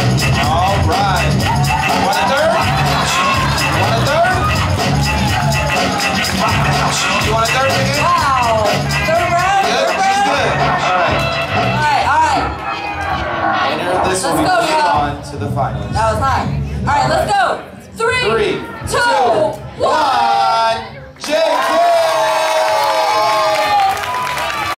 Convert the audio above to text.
All right. Want a third? Want a third? You want a third again? Wow. Third round. Good? She's good. All right. Alright. Winner of this Let's will go, be y'all. on to the finals. That was high. Alright, let's go. 3, 2, 1.